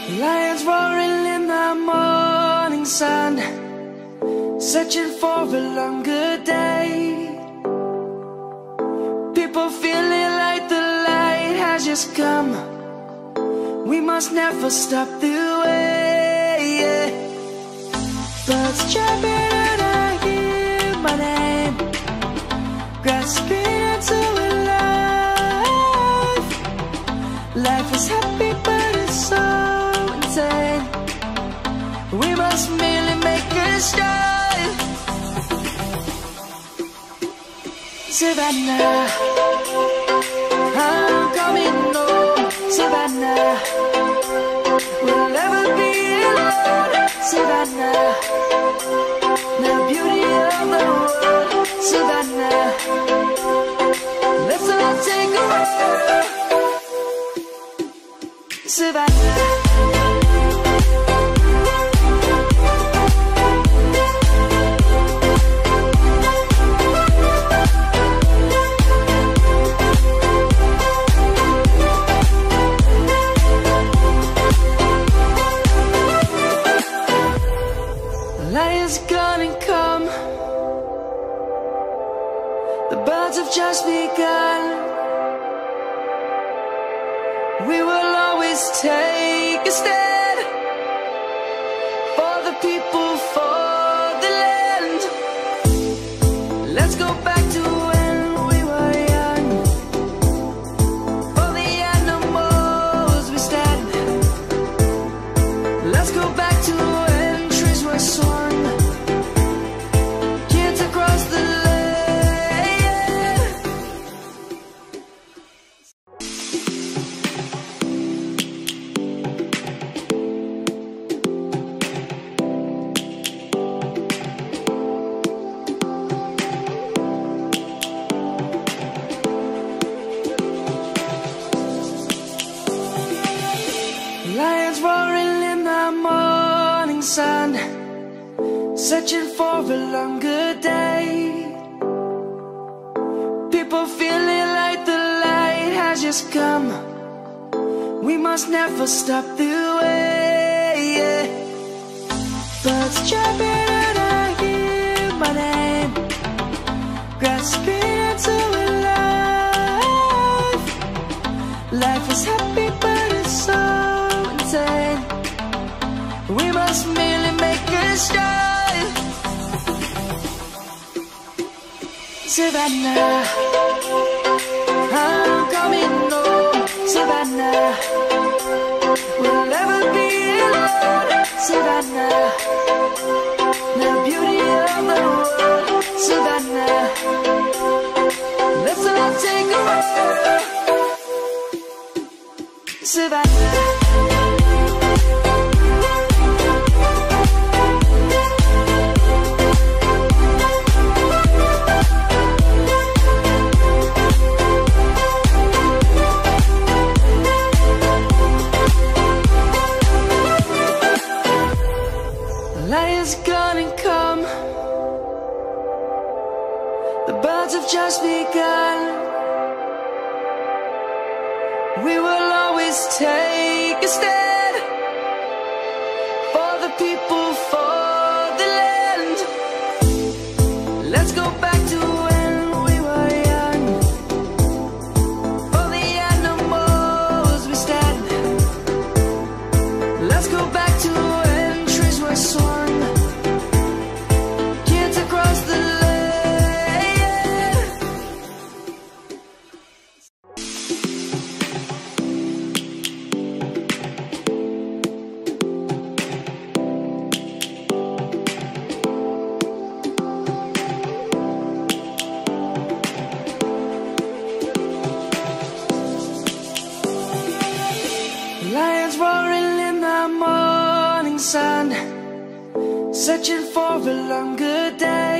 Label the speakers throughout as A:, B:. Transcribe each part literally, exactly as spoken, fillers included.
A: Lions roaring in the morning sun, searching for a longer day. People feeling like the light has just come. We must never stop the way, yeah. Birds chirping and I hear my name, grasping into a life. Life is happy but it's so insane. We must merely make a start. Savannah, I'm coming home. Savannah, we'll never be alone. Savannah, the beauty of the world. Savannah, let's all take a walk. Savannah. Lion's gonna come. The birds have just begun. We will always take a stand for the people, for the land. Let's go back to when we were young. For the animals we stand. Let's go back to when trees were swung. Kids across the land. Lions roaring in the morning sun, searching for a longer day. People feeling like the light has just come. We must never stop the way, yeah. Birds chirping and I hear my name, grasping into a life. Life is happy but it's so insane. We must merely make a start. Savannah, I'm coming home. Savannah, we'll never be alone. Savannah, the beauty of the world. Savannah, let's all take a walk. Savannah. Lion's gonna come. The birds have just begun. We will always take a stand for the people, for the land. Let's go back to when we were young. For the animals we stand. Let's go back to when trees were swung. Kids across the land. Lions roaring in the morning sun, searching for a longer day.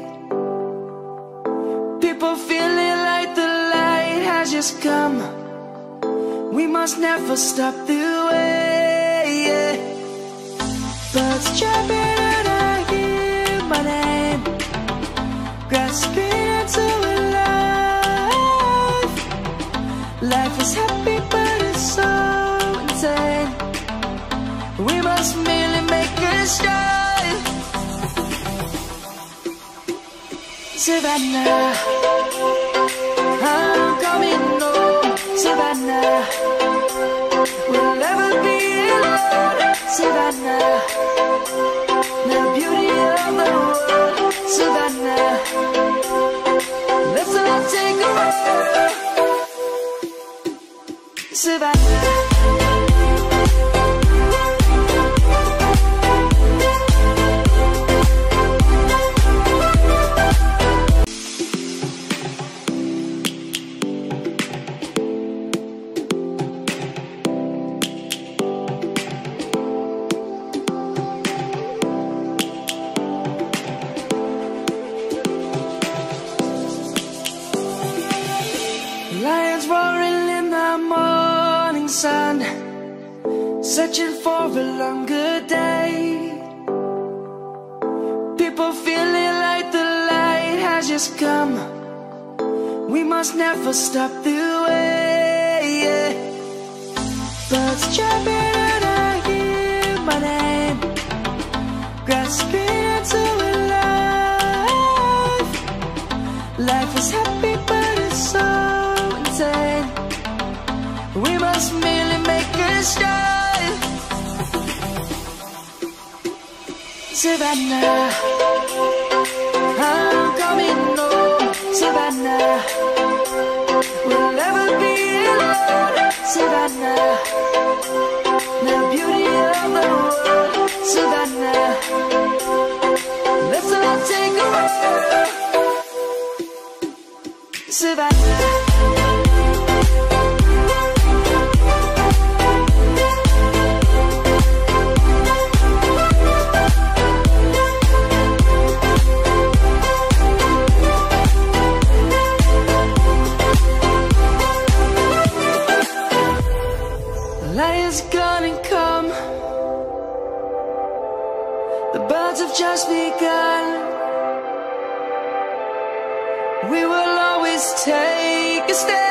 A: People feeling like the light has just come. We must never stop the way, yeah. Birds chirping and I hear my name, grasping into a life. Life is happy but it's so insane. must merely make a start. Savannah, I'm coming home. Savannah, we'll never be alone. Savannah, the beauty of the world. Savannah, let's all take a walk. Savannah. Lions roaring in the morning sun, searching for a longer day. People feeling like the light has just come. We must never stop the way, yeah. Birds chirping and I hear my name, grasping into a life. Life is happy but it's so insane. We must merely make a start. Savannah, I'm coming home. Savannah, we'll never be alone. Savannah, the beauty of the world. Savannah, let's all take a walk. Savannah. Lion's gonna come. The birds have just begun. We will always take a stand.